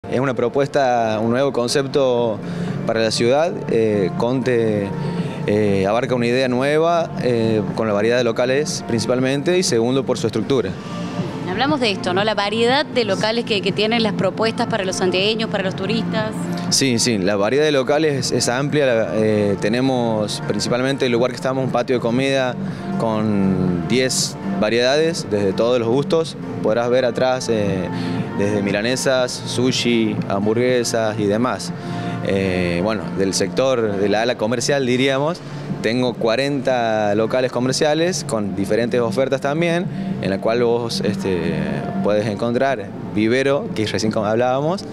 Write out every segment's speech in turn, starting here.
Es una propuesta, un nuevo concepto para la ciudad. Conte abarca una idea nueva con la variedad de locales principalmente y segundo por su estructura. Hablamos de esto, ¿no? La variedad de locales que tienen las propuestas para los santiagueños, para los turistas. Sí, la variedad de locales es amplia. Tenemos principalmente el lugar que estamos, un patio de comida con 10 variedades, desde todos los gustos. Podrás ver atrás desde milanesas, sushi, hamburguesas y demás. Bueno, del sector de la ala comercial diríamos, tengo 40 locales comerciales con diferentes ofertas también, en la cual vos puedes encontrar vivero, que recién hablábamos,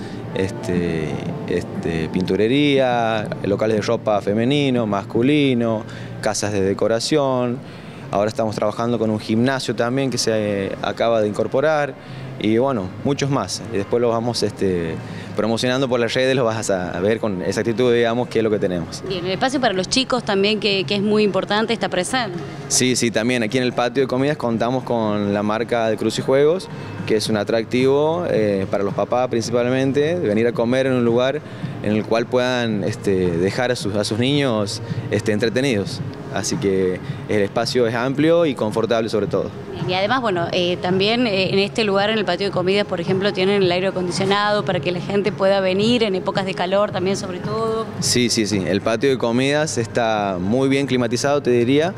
pinturería, locales de ropa femenino, masculino, casas de decoración. Ahora estamos trabajando con un gimnasio también que se acaba de incorporar y bueno, muchos más. Y después los vamos promocionando por las redes, los vas a ver con exactitud, digamos, qué es lo que tenemos. Y el espacio para los chicos también, que es muy importante, está presente. Sí, también aquí en el patio de comidas contamos con la marca de Cruz y Juegos, que es un atractivo para los papás principalmente, de venir a comer en un lugar en el cual puedan dejar a sus niños entretenidos. Así que el espacio es amplio y confortable sobre todo. Y además, bueno, también en este lugar, en el patio de comidas, por ejemplo, tienen el aire acondicionado para que la gente pueda venir en épocas de calor también, sobre todo. Sí, el patio de comidas está muy bien climatizado, te diría.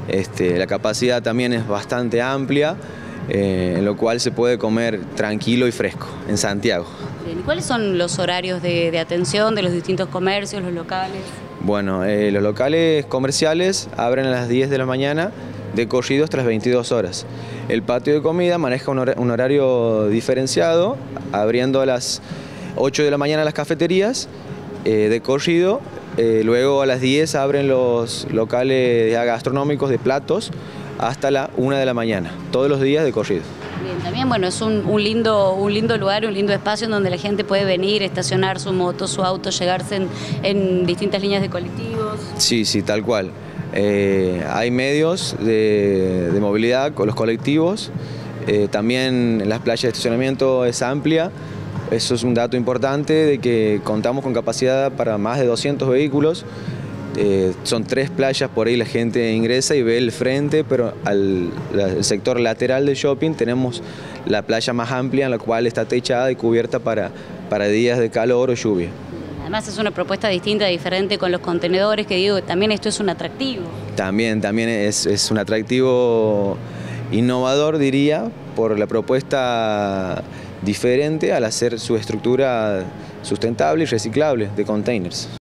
La capacidad también es bastante amplia, en lo cual se puede comer tranquilo y fresco en Santiago. Bien, ¿cuáles son los horarios de atención de los distintos comercios, los locales? Bueno, los locales comerciales abren a las 10 de la mañana, de corrido hasta las 22 horas. El patio de comida maneja un horario diferenciado, abriendo a las 8 de la mañana las cafeterías, de corrido. Luego a las 10 abren los locales gastronómicos de platos hasta la 1 de la mañana, todos los días de corrido. Bien, también bueno, es un lindo lugar, un lindo espacio en donde la gente puede venir, estacionar su moto, su auto, llegarse en distintas líneas de colectivos. Sí, tal cual. Hay medios de movilidad con los colectivos, también las playas de estacionamiento es amplia. Eso es un dato importante de que contamos con capacidad para más de 200 vehículos. Son 3 playas, por ahí la gente ingresa y ve el frente, pero el sector lateral del shopping tenemos la playa más amplia, en la cual está techada y cubierta para días de calor o lluvia. Además es una propuesta distinta, diferente con los contenedores, que digo, también esto es un atractivo. También es un atractivo innovador, diría, por la propuesta diferente al hacer su estructura sustentable y reciclable de containers.